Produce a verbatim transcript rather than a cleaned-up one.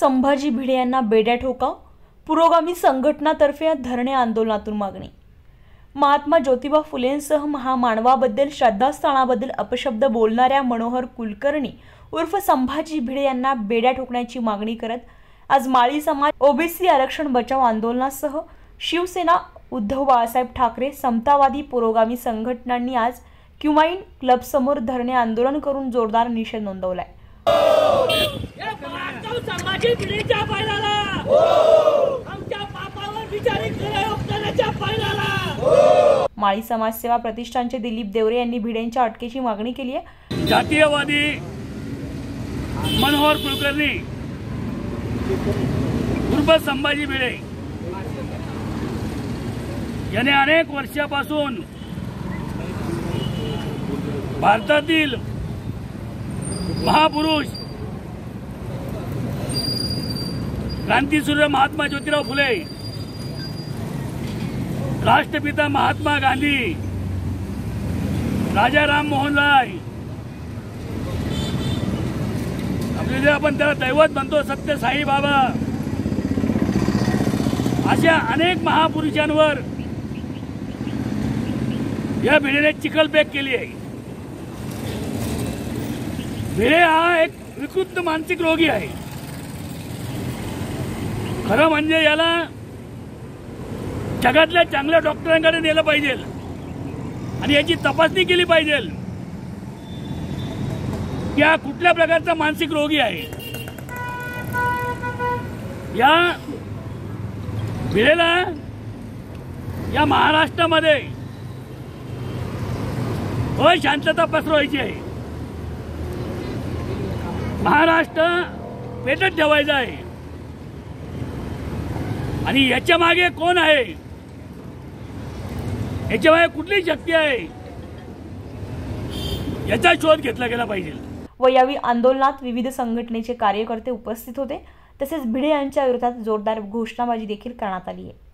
संभाजी भिडे यांना बेड्या ठोकाव, पुरोगामी संघटनातर्फे धरणे आंदोलनातून मागणी। महात्मा ज्योतिबा फुलेंसह महामानवाबद्दल श्रद्धास्थानाबद्दल अपशब्द बोलणाऱ्या मनोहर कुलकर्णी उर्फ संभाजी भिडे यांना बेड्या ठोकण्याची मागणी करत आज माळी समाज, ओबीसी आरक्षण बचाव आंदोलनासह शिवसेना, उद्धव बाळासाहेब ठाकरे, समतावादी पुरोगामी संघटनांनी आज क्युमाइन क्लब समोर धरणे आंदोलन करून जोरदार निषेध नोंदवलाय। संभाजी भिडेच्या पायलाला आमच्या पापावर विचारी करायच्या पायलाला माळी समाजसेवा प्रतिष्ठानचे दिलीप देवरे यांनी भिडेंच्या अटकेची मागणी केली आहे। जातीयवादी मनोहर कुलकर्णी उर्फ संभाजी भिडे याने अनेक वर्षापासून भारतातील महापुरुष क्रांतीसूर्य महात्मा ज्योतिराव फुले, राष्ट्रपिता महात्मा गांधी, राजा राम मोहन राय, आपले आपण त्याला दैवत म्हणतो सत्य साई बाबा, अशा अनेक महापुरुषांवर या भिडेने चिखलफेक केली आहे। भिडे हा एक विकृत मानसिक रोगी आहे। खरं म्हणजे याला जगातल्या चांगल्या डॉक्टरांकडे नेलं पाहिजे आणि याची तपासणी केली पाहिजे की हा कुठल्या प्रकारचा मानसिक रोगी आहे। या भिडेला या महाराष्ट्रामध्ये अशांतता पसरवायची आहे, महाराष्ट्र पेटत ठेवायचा आहे आणि याच्या मागे कोण आहे, याच्या मागे कुठली शक्ती आहे याचा शोध घेतला गेला पाहिजे। व यावेळी आंदोलनात विविध संघटनेचे कार्यकर्ते उपस्थित होते, तसेच भिडे यांच्या विरोधात जोरदार घोषणाबाजी देखील करण्यात आली आहे।